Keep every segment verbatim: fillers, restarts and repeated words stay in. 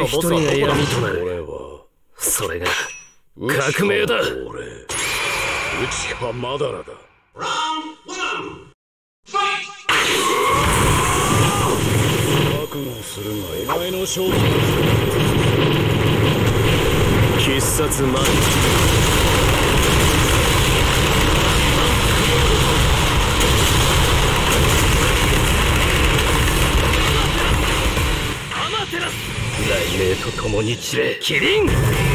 一人が闇となる。それが革命だ。俺、内川まだらだ。覚悟するがお前の勝負だ。必殺マン。雷鳴と共に散れ、キリン。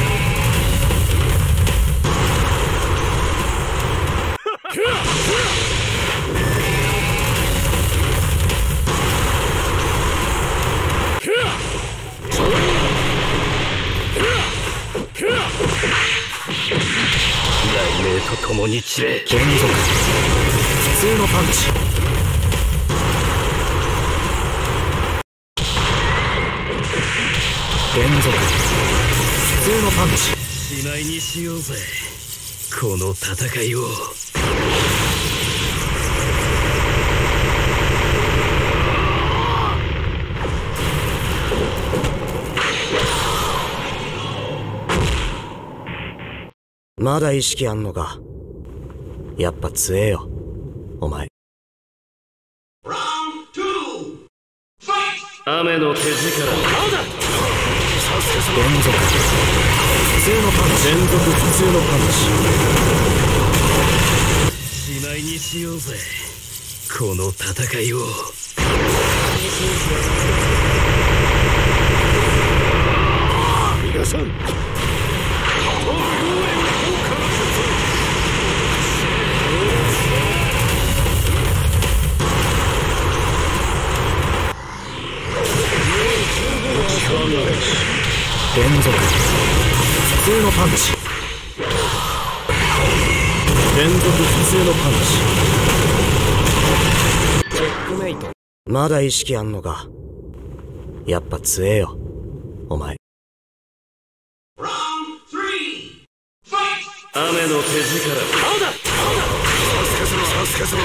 雷鳴と共に散れ、連続。普通のパンチ。連続。普通のパンチ。しまいにしようぜ、この戦いを。まだ意識あんのか。やっぱ強えよお前。雨の手力。連続。普通のパンチ。連続普通のパンチ。しまいにしようぜ、この戦いを。皆さん、連続。普通のパンチ。連続普通のパンチ。チェックメイト。まだ意識あんのか。やっぱ強えよお前。雨の手力。青だ。さすかすろさすかすろ。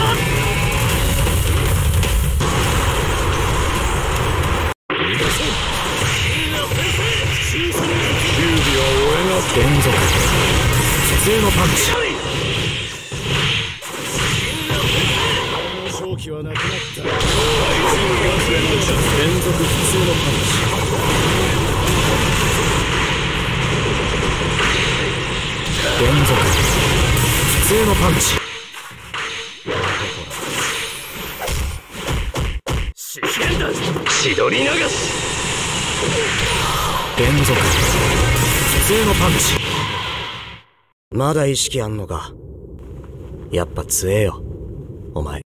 連続。普通のパンチ。勝機はなくなった。連続普通のパンチ。連続普通のパンチ。資源だ。千鳥流し。連続普通のパンチ。まだ意識あんのか。やっぱ強えよお前。